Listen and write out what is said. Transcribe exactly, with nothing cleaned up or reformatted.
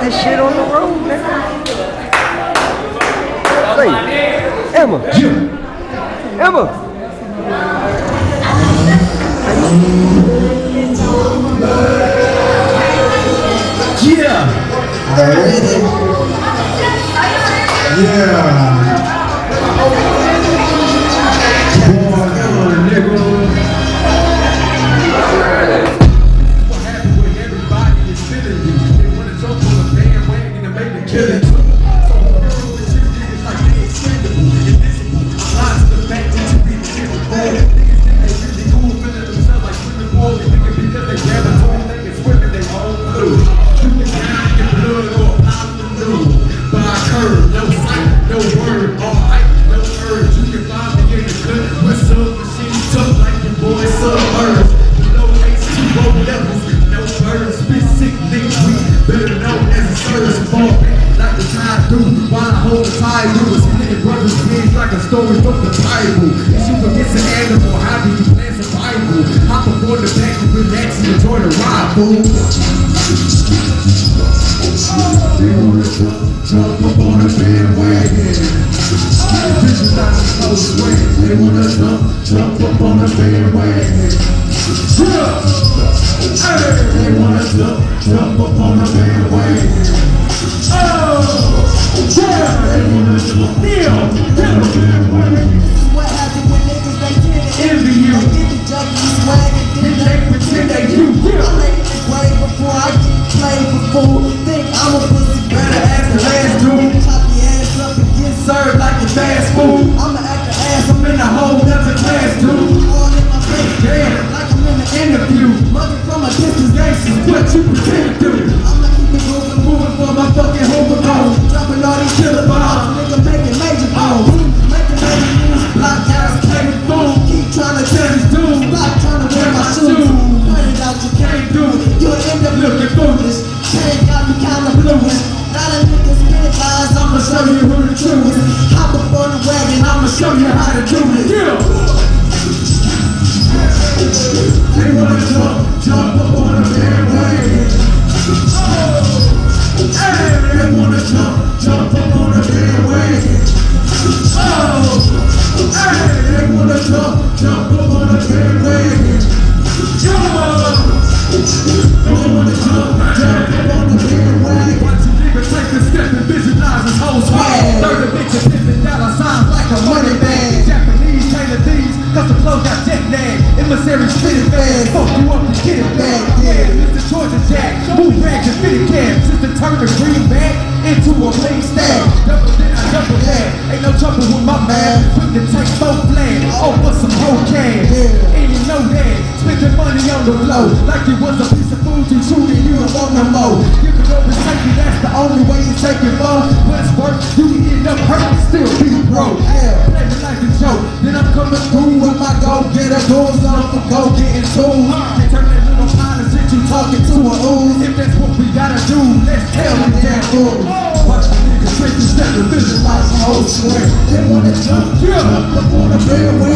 this shit on the road, nigga. Say, Emma. Emma. Yeah. Already. Yeah. Story from the Bible. If you forget an animal, how do you plan survival? Hop aboard the back and relax and enjoy the ride, fool. They wanna jump, jump up on a bandwagon. Visualize the close way. They wanna jump, jump up on a bandwagon. They wanna jump, jump up on a bandwagon. Oh, yeah. They wanna jump, jump up on a bandwagon. What happened when niggas they get it? Envy you. They get the junkies swag and then They pretend they you. I laid in the grave before I get played for fool. Think I'm a pussy, Better ask the last dude. chop your ass up and get Served like a fast food. I'ma act the ass I'm in a whole other class, dude. all in my face. Damn, Like I'm in an interview. Mother from a distance, Gangsters, what you pretend to do? I'ma keep it moving, Moving for my fucking home alone. dropping all these killer bombs. Nigga making major bombs. Making major moves. Block guys, Came with food. keep trying to Tell these dudes. Stop trying to wear my shoes. Point it out, you can't do it. You'll end up looking foolish. Can't got me kinda bluish. Now the niggas spit lies, I'ma show you who the truth is. Hop up on the wagon, I'ma show you how to do it. Yeah. They wanna jump, jump up on a bandwagon. Hey, they wanna jump, jump up on a bandwagon. Oh, hey, they wanna jump, jump up on a bandwagon. Yeah. They wanna jump, jump up on a bandwagon. Watch a nigga take a step and visualize his whole swag. Third bitch is fifty dollar signs like a money bag. Japanese tailor these, cause the clothes got jet lag. Emissary spitting fast, fuck you up and get it back. Yeah, Mister Georgia Jack, move rags and fitted cabs. Sister turn the green back into a plain stack. Double then I double that. Ain't no trouble with my man. Quick to take both flat. Oh, for some whole cash. And you know that. Spending money on the low. Like it was a piece of food you chewed and you don't want no more. Give it up and take it, that's the only way you take it for. But it's work, you can end up hurting, still be broke. Yeah, play me like a joke. Then I'm coming through with my go-getter goons on for go-getting tools. They turn that little pile of shit you talking to a ooze. If that's what we gotta do, let's tell them damn fools. Watch the niggas straight to step and visualize the whole square. They wanna jump, jump up on a bandwagon.